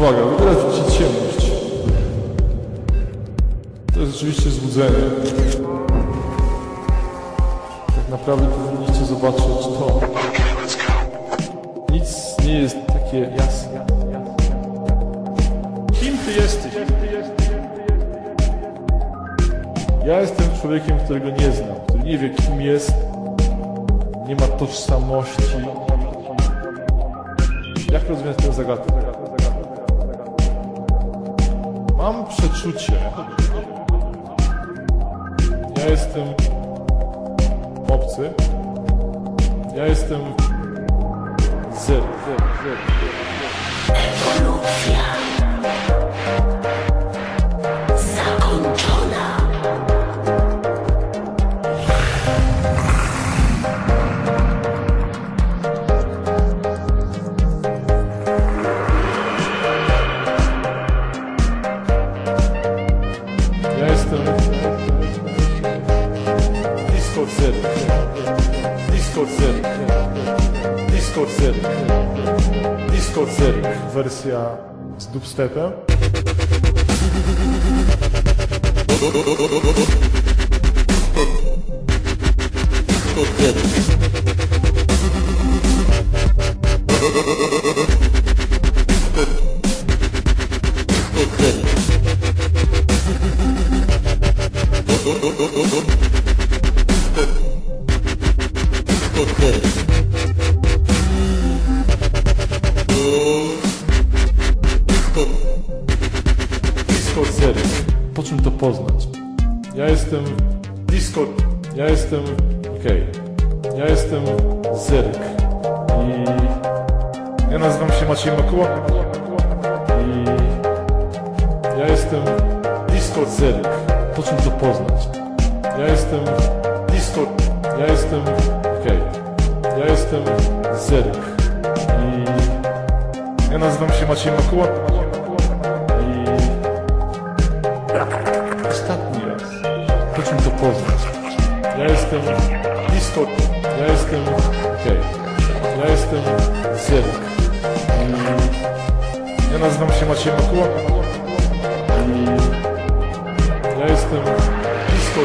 Uwaga, wybierać widzicie ciemność. To jest oczywiście złudzenie. Tak naprawdę powinniście zobaczyć to. Nic nie jest takie jasne. Kim ty jesteś? Ja jestem człowiekiem, którego nie znam, który nie wie, kim jest, nie ma tożsamości. Jak rozwiązać tę zagadkę? Mam przeczucie. Ja jestem obcy. Ja jestem zero. Ewolucja zakończona. Ja jestem Discord Zero. Discord Zero. Discord Zero. Discord Zero. Wersja z dubstepem. Discord Zero. Po czym to poznać? Ja jestem Discord. Ja jestem... Okej. Ja jestem Zerk. I... Ja nazywam się Maciej Makuła. I... Ja jestem Discord Zerk. Po czym to poznać? Ja jestem Discord. Ja jestem... Okej. Ja jestem Zerk. I... Ja nazywam się Maciej Makuła. I... Ostatni raz. Po czym to poznać? Ja jestem Discord. Ja jestem... Okej. Ja jestem Zerk. I... Ja nazywam się Maciej Makuła. I... Ja jestem Discord.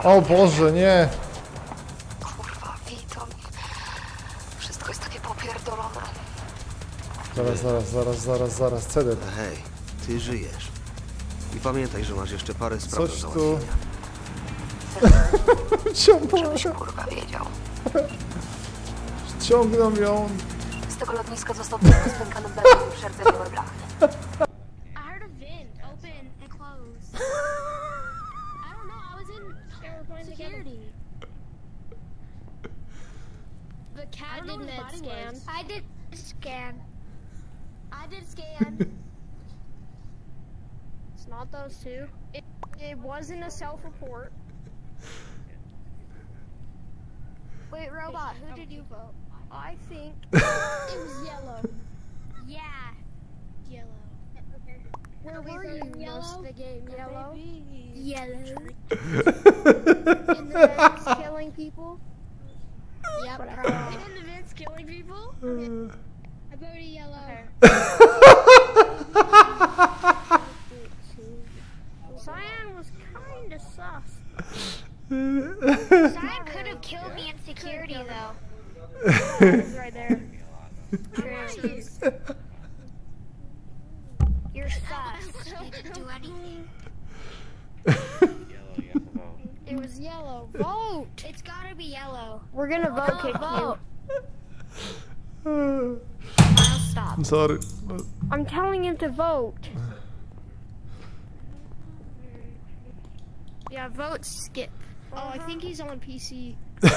O Boże, nie! Kurwa, witam. Wszystko jest takie popierdolone. Zaraz, Ceder. Hej, ty żyjesz. I pamiętaj, że masz jeszcze parę spraw do Coś tu... załatwienia. Żebyś kurwa wiedział. Ciągną ją. Z tego lotniska został tylko spękany belem i przerdzeniowe blachy. I heard a vent open and close. I don't know. I was in security. The cat did med scan. I did scan. I did scan. It's not those two. It wasn't a self-report. Wait, robot, who did you vote? I think it was yellow. Yeah, yellow. Where were you most of the game? Yellow? Yellow. In the vents killing people? Yep. In the vents killing people? I voted yellow. Cyan was kinda sus. Cyan could have killed me in security, though. He's right there. You're sus. You didn't do anything. It was yellow. Vote! It's gotta be yellow. We're gonna vote kick you. I'll stop. Sorry. I'm telling him to vote. Yeah, vote skip. Oh, I think he's on PC.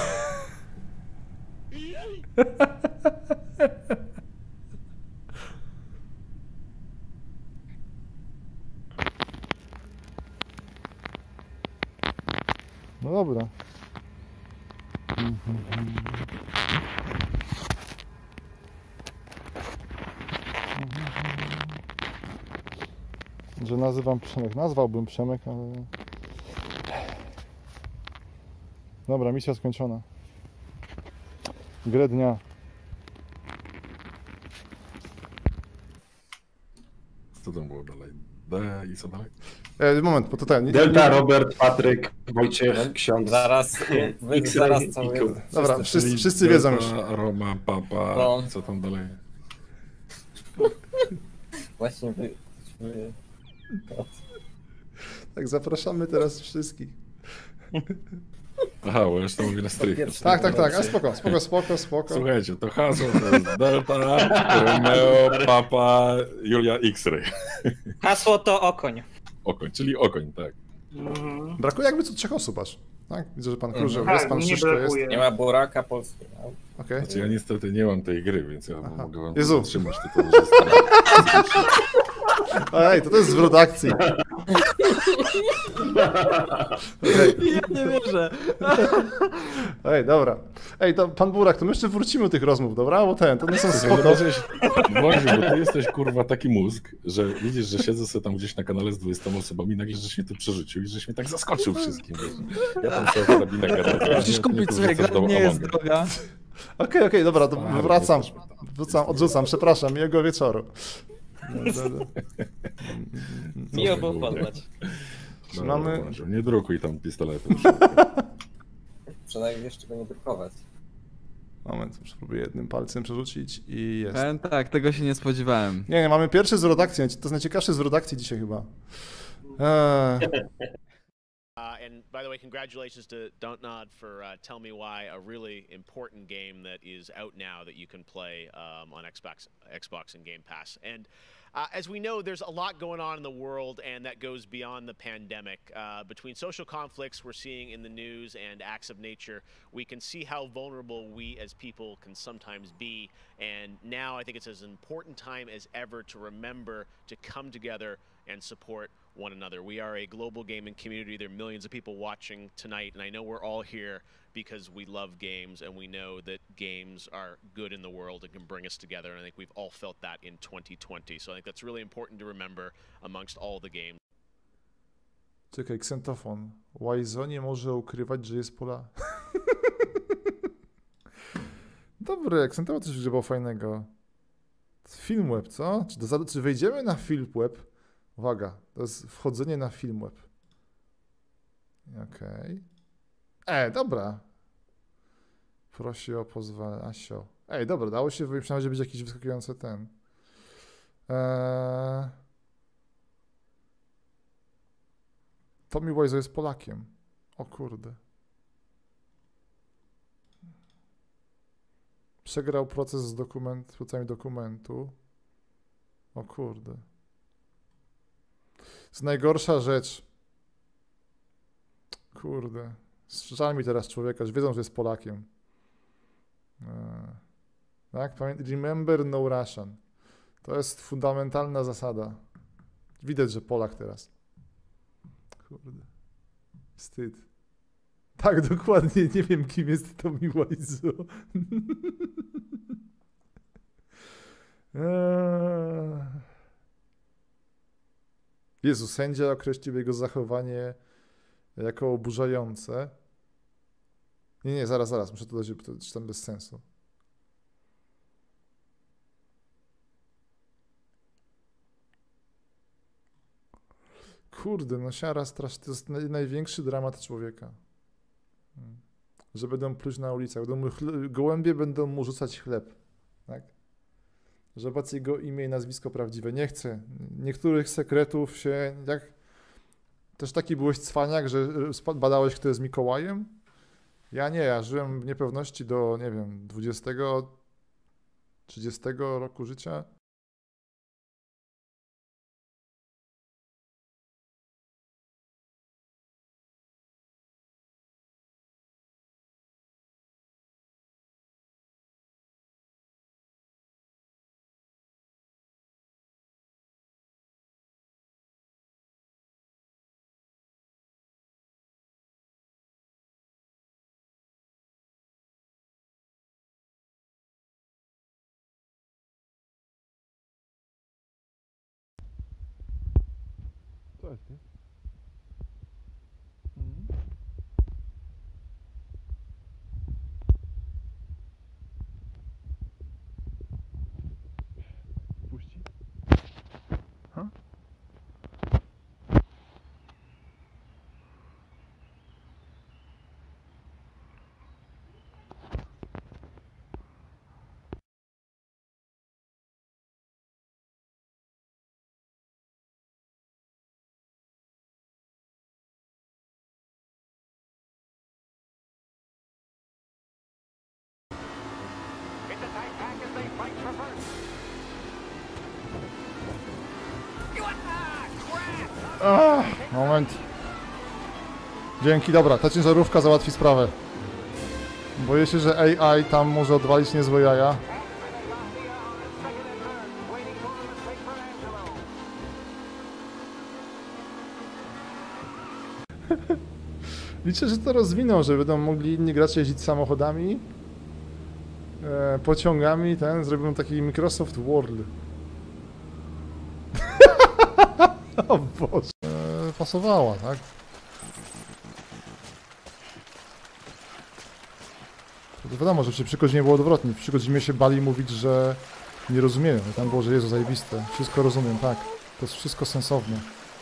No dobra. Że nazywam Przemek. Nazwałbym Przemek, ale... Dobra, misja skończona. Grę dnia. Co tam było dalej? D i co dalej? Moment, bo to ten... Delta, Robert, Patryk, Wojciech, Ksiądz. Zaraz cały... Dobra, wszyscy wiedzą już. Roma, Papa, No. co tam dalej? Właśnie Tak, zapraszamy teraz wszystkich. Aha, bo już to mówię na streamie. Tak, a spoko. Słuchajcie, to hasło to jest Delta, Romeo, Papa, Julia, X-Ray. Hasło to okoń. Okoń, czyli okoń, tak. Brakuje jakby co 3 osób aż. Tak? Widzę, że pan Krużeł jest, pan Szyszko jest. Nie ma buraka polskiego. Okej. Znaczy, ja niestety nie mam tej gry, więc ja mogę wam Jezu. trzymać tylko, że Ej, to jest zwrot akcji. Ja nie wierzę. Ej, dobra. Ej, to pan Burak, to my jeszcze wrócimy do tych rozmów, dobra? Bo to nie są spoko. Właśnie, bo ty jesteś kurwa taki mózg, że widzisz, że siedzę sobie tam gdzieś na kanale z 20 osobami, nagle żeś mnie tu przerzucił i żeś mnie tak zaskoczył wszystkim. Wiesz. Ja tam sobie karabinę gadam. Musisz kupić sobie grę, nie jest droga. Okej, dobra, to wracam. Odrzucam, przepraszam, miłego wieczoru. Miło było poznać. Mamy... Nie drukuj tam pistoletu. Przynajmniej jeszcze go nie drukować. Moment, spróbuję jednym palcem przerzucić i jest. Tak, tego się nie spodziewałem. Nie, mamy pierwszy zwrot akcji, to jest najciekawszy zwrot akcji dzisiaj chyba. And by the way, congratulations to Don't Nod for Tell Me Why, a really important game that is out now that you can play on Xbox and Game Pass. And as we know, there's a lot going on in the world, and that goes beyond the pandemic. Between social conflicts we're seeing in the news and acts of nature, we can see how vulnerable we as people can sometimes be. And now I think it's as important time as ever to remember to come together and support one another. We are a global gaming community. There are millions of people watching tonight, and I know we're all here because we love games and we know that games are good in the world and can bring us together, and I think we've all felt that in 2020. So I think that's really important to remember amongst all the games. Czekaj, ksentofon. Waizo nie może ukrywać, że jest pola. Dobry, ksentofon też grzebał fajnego. Filmweb, co? Czy wejdziemy na Filmweb? Uwaga, to jest wchodzenie na Filmweb. Okej. Dobra. Prosi o pozwolenie. Asio. Dobra, dało się przynajmniej, że być jakiś wyskakujący ten. Tommy Wiseau jest Polakiem. O kurde. Przegrał proces z twórcami dokumentu. O kurde. To jest najgorsza rzecz. Kurde. Żal mi teraz człowieka, że wiedzą, że jest Polakiem. Tak? Remember no Russian. To jest fundamentalna zasada. Widać, że Polak teraz. Kurde. Wstyd. Tak, dokładnie. Nie wiem, kim jest Tommy Wiseau. Jezu, sędzia określił jego zachowanie jako oburzające. Nie, zaraz, muszę to dodać, bo to czytam bez sensu. Kurde, no siara strasznie, to jest największy dramat człowieka. Że będą pluć na ulicach, gołębie będą mu rzucać chleb, tak? Zobaczcie jego imię i nazwisko prawdziwe. Nie chcę. Niektórych sekretów się, jak... Też taki byłeś cwaniak, że badałeś, kto jest Mikołajem? Ja nie, ja żyłem w niepewności do, nie wiem, 20, 30 roku życia. Co jest, nie? Puści? Ha? Moment. Dzięki, dobra, ta ciężarówka załatwi sprawę. Boję się, że AI tam może odwalić niezłe jaja. Liczę, że to rozwiną, że będą mogli inni gracze jeździć samochodami, pociągami, zrobią taki Microsoft World. O Boże. Pasowała, tak? To wiadomo, że przy przygodzie nie było odwrotnie. W przygodzie się bali mówić, że nie rozumieją. I tam było, że Jezu, zajebiste. Wszystko rozumiem, tak. To jest wszystko sensowne.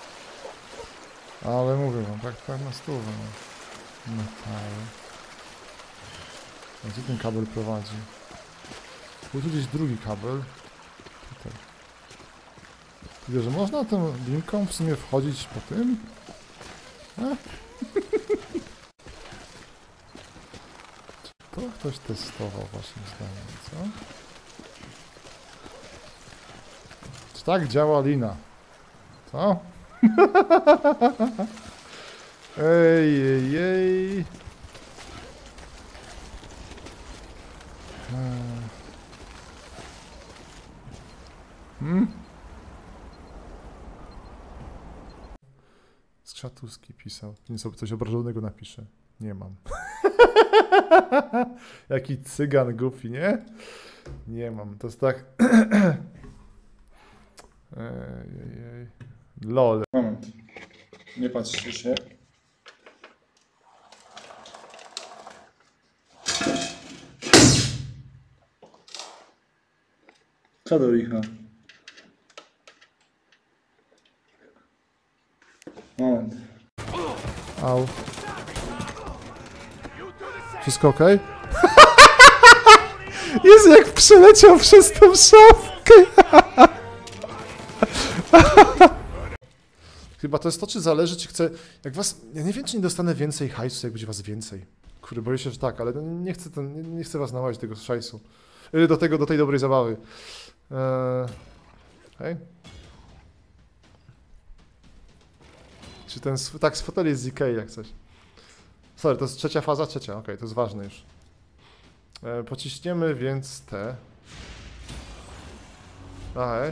Ale mówię wam, tak na stówę. Metale. Gdzie ten kabel prowadzi? Był tu gdzieś drugi kabel. Tutaj. Widzę, że można tą linką w sumie wchodzić po tym? To ktoś testował waszym zdaniem, co? Czy tak działa lina? Co? Ej. Skrzatuski pisał. Nie sobie coś obrażonego napisze. Nie mam. Jaki cygan goofy, nie? Nie mam. To jest tak... Ej. LOL. Moment. Nie patrzcie się. Co do licha? Moment. Au. Wszystko ok? Jezu, jak przeleciał przez tą szafkę! Chyba to jest to, czy zależy, czy chcę... Jak was... Ja nie wiem, czy nie dostanę więcej hajsu, jak będzie was więcej. Kurde, boję się, że tak, ale nie chcę was namawiać do tego szajsu. Do tej dobrej zabawy. Hej. Czy ten... Tak, z foteli jest z Ikei, jak coś. Sorry, to jest trzecia faza? Trzecia, okej, to jest ważne już. Pociśniemy więc te... Ahej.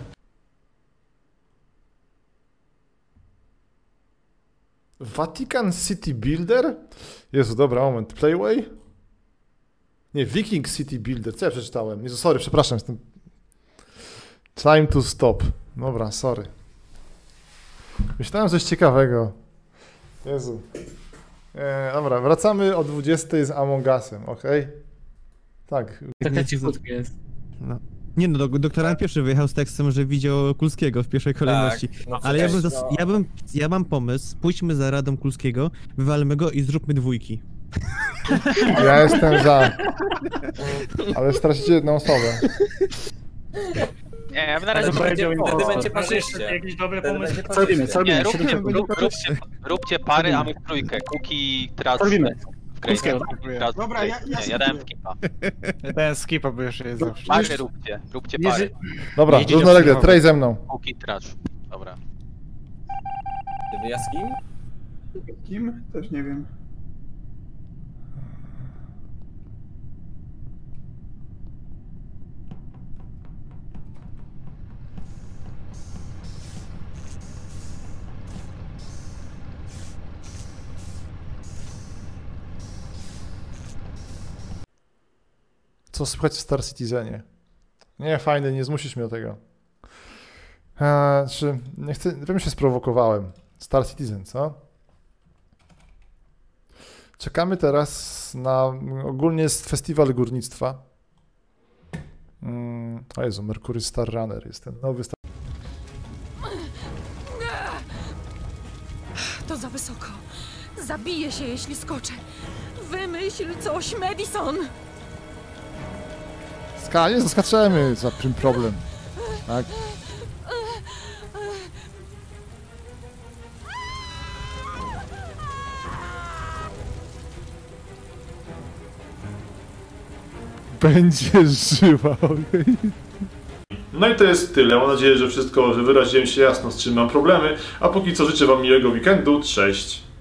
Vatican City Builder? Jezu, dobra, moment. Playway? Nie, Viking City Builder. Co ja przeczytałem? Jezu, sorry, przepraszam. Jestem... Time to stop. Dobra, sorry. Myślałem coś ciekawego. Jezu. Dobra, wracamy o 20 z Among Usem, okej? Tak. Taka cichutka jest. No. Nie no, doktorant pierwszy wyjechał z tekstem, że widział Kulskiego w pierwszej kolejności. no, ale ja mam pomysł, pójdźmy za radą Kulskiego, wywalmy go i zróbmy dwójki. Ja jestem za. Ale stracicie jedną osobę. Nie, ja bym na razie powiedział, wtedy będzie parzyście. Jakiś dobry pomysł. Co robimy? Nie, róbcie pary, a my w trójkę. Kuki, Trac. Dobra, ja dałem skipa. Ja dałem skipa, bo jeszcze jest zawsze. Pary róbcie pary. Dobra, równolegle, Trej ze mną. Kuki, Trac. Dobra. Ja z kim? Kim? Też nie wiem. Co słychać w Star Citizenie? Nie, fajny, nie zmusisz mnie do tego. Czy nie chcę, wiem, się sprowokowałem. Star Citizen, co? Czekamy teraz na, ogólnie jest festiwal górnictwa. O Jezu, Mercury Star Runner jest ten nowy Star... To za wysoko. Zabiję się, jeśli skoczę. Wymyśl coś, Madison! Nie zaskaczemy, za czym problem. Tak? Będzie żyła, okej. No i to jest tyle. Mam nadzieję, że wyraziłem się jasno, z czym mam problemy. A póki co życzę wam miłego weekendu. Cześć!